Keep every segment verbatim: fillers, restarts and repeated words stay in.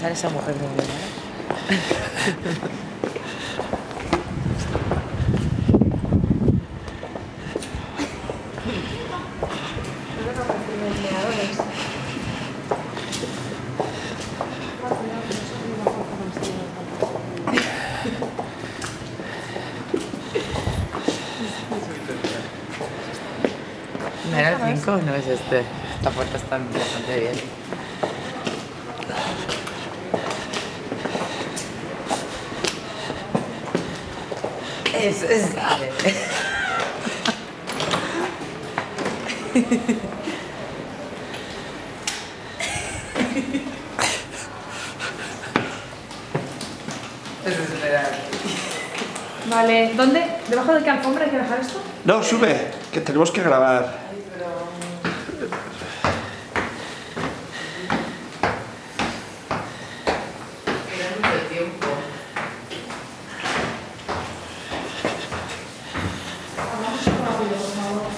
pasar esa mujer de mi hermana. ¿No era el cinco? No es este. Esta puerta está bastante bien. Es, es... Es desesperante. Vale, ¿dónde? ¿Debajo de qué alfombra hay que dejar esto? No, sube, que tenemos que grabar. Ay, pero... Queda mucho tiempo. Vamos rápido, por favor.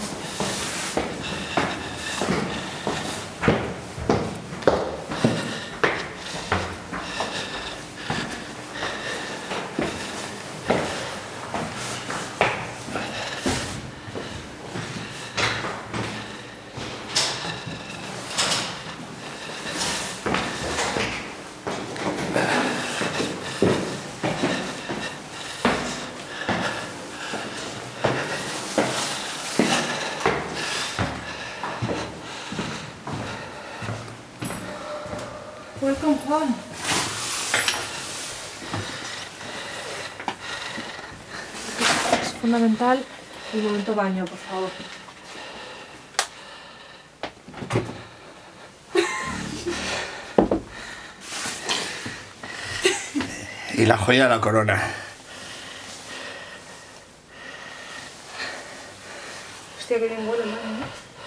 Welcome home. Es fundamental el momento baño, por favor. Y la joya de la corona. Hostia, que bien huele el baño, ¿no?